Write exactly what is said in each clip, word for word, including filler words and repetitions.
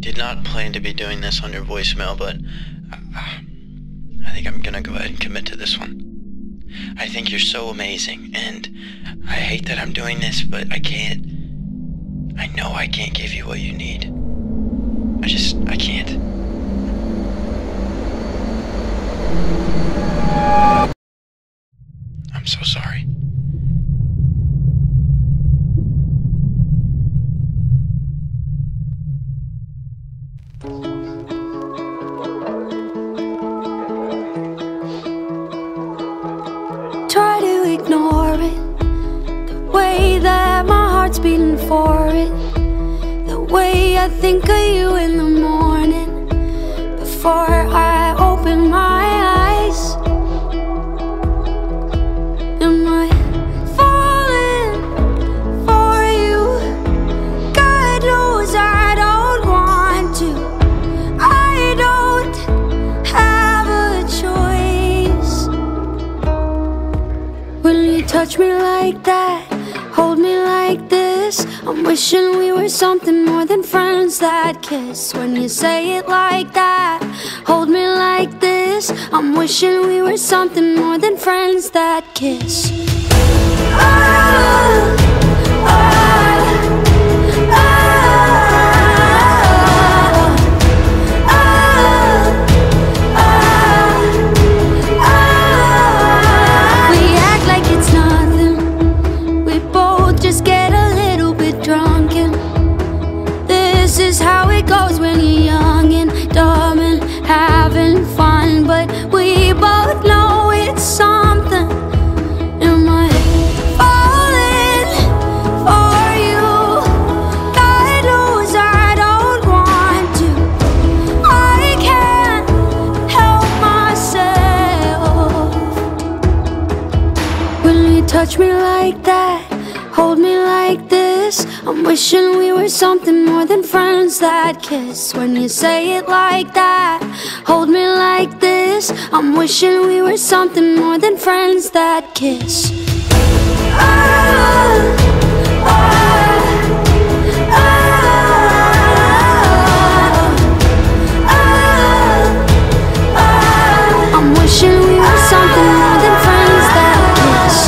did not plan to be doing this on your voicemail, but uh, I think I'm gonna go ahead and commit to this one. I think you're so amazing, and I hate that I'm doing this, but I can't. I know I can't give you what you need. I just, I can't. I'm so sorry. Try to ignore it, the way that my heart's beating for it, the way I think of you in the morning before I open my eyes. Am I falling for you? God knows I don't want to. I don't have a choice. When you touch me like that, hold me like this, I'm wishing we were something more than friends that kiss. When you say it like that, hold me like this, I'm wishing we were something more than friends that kiss. Oh, oh, oh, oh, oh. We act like it's nothing, we both just get a little bit drunk, and this is how it goes when you're young and dumb and having fun. But we both know it's something. Am I falling for you? God knows I don't want to. I can't help myself. When you touch me like that, hold me like this, I'm wishing we were something more than friends that kiss. When you say it like that, hold me like this, I'm wishing we were something more than friends that kiss. Oh, oh, oh, oh, oh. I'm wishing we were something more than friends that kiss.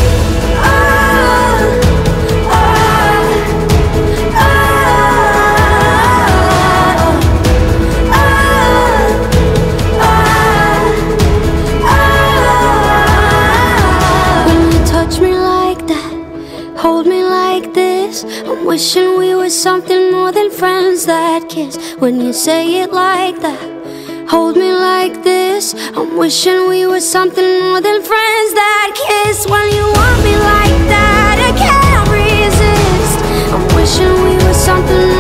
Hold me like this, I'm wishing we were something more than friends that kiss. When you say it like that, hold me like this, I'm wishing we were something more than friends that kiss. When you want me like that, I can't resist, I'm wishing we were something more